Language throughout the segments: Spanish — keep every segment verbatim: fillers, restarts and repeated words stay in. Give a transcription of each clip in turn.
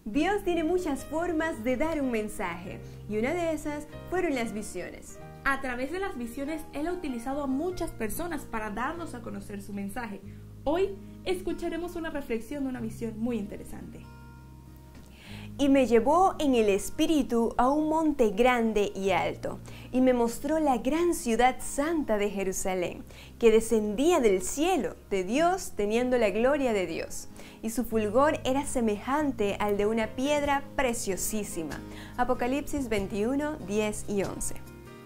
Dios tiene muchas formas de dar un mensaje y una de esas fueron las visiones. A través de las visiones, Él ha utilizado a muchas personas para darnos a conocer su mensaje. Hoy escucharemos una reflexión de una visión muy interesante. Y me llevó en el espíritu a un monte grande y alto, y me mostró la gran ciudad santa de Jerusalén, que descendía del cielo de Dios teniendo la gloria de Dios. Y su fulgor era semejante al de una piedra preciosísima. Apocalipsis veintiuno, diez y once.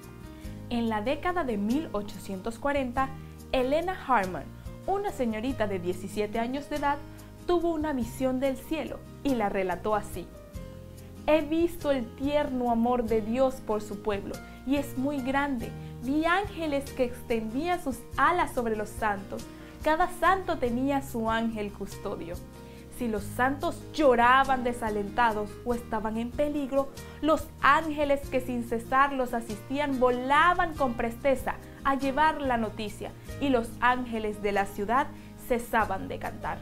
En la década de mil ochocientos cuarenta, Elena Harmon, una señorita de diecisiete años de edad, tuvo una visión del cielo y la relató así. He visto el tierno amor de Dios por su pueblo y es muy grande. Vi ángeles que extendían sus alas sobre los santos. Cada santo tenía su ángel custodio. Si los santos lloraban desalentados o estaban en peligro, los ángeles que sin cesar los asistían volaban con presteza a llevar la noticia y los ángeles de la ciudad cesaban de cantar.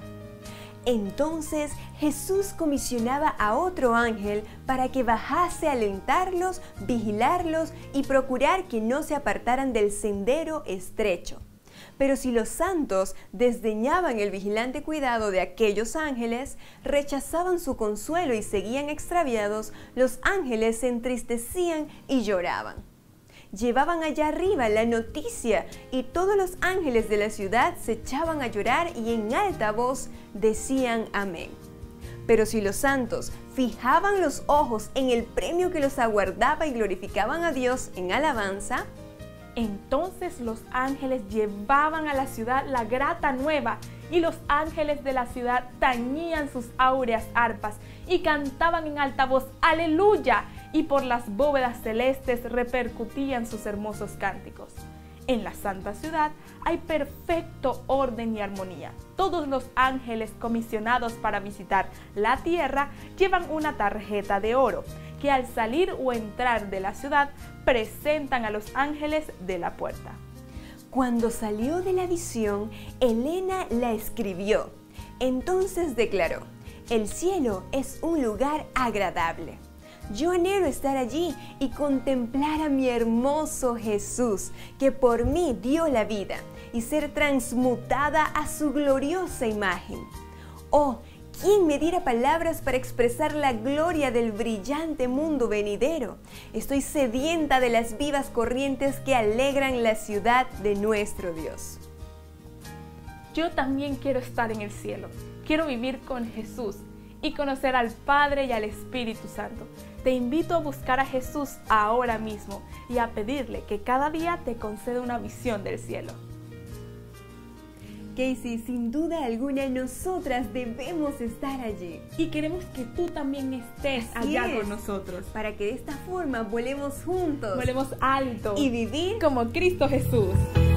Entonces Jesús comisionaba a otro ángel para que bajase a alentarlos, vigilarlos y procurar que no se apartaran del sendero estrecho. Pero si los santos desdeñaban el vigilante cuidado de aquellos ángeles, rechazaban su consuelo y seguían extraviados, los ángeles se entristecían y lloraban. Llevaban allá arriba la noticia y todos los ángeles de la ciudad se echaban a llorar y en alta voz decían amén. Pero si los santos fijaban los ojos en el premio que los aguardaba y glorificaban a Dios en alabanza, entonces los ángeles llevaban a la ciudad la grata nueva y los ángeles de la ciudad tañían sus áureas arpas y cantaban en alta voz ¡Aleluya! Y por las bóvedas celestes repercutían sus hermosos cánticos. En la santa ciudad hay perfecto orden y armonía. Todos los ángeles comisionados para visitar la tierra llevan una tarjeta de oro que al salir o entrar de la ciudad presentan a los ángeles de la puerta. Cuando salió de la visión, Elena la escribió. Entonces declaró: el cielo es un lugar agradable. Yo anhelo estar allí y contemplar a mi hermoso Jesús, que por mí dio la vida, y ser transmutada a su gloriosa imagen. Oh, ¿quién me diera palabras para expresar la gloria del brillante mundo venidero? Estoy sedienta de las vivas corrientes que alegran la ciudad de nuestro Dios. Yo también quiero estar en el cielo. Quiero vivir con Jesús y conocer al Padre y al Espíritu Santo. Te invito a buscar a Jesús ahora mismo y a pedirle que cada día te conceda una visión del cielo. Casey, sin duda alguna nosotras debemos estar allí. Y queremos que tú también estés Así allá es, con nosotros. para que de esta forma volemos juntos. Volemos alto y vivir como Cristo Jesús.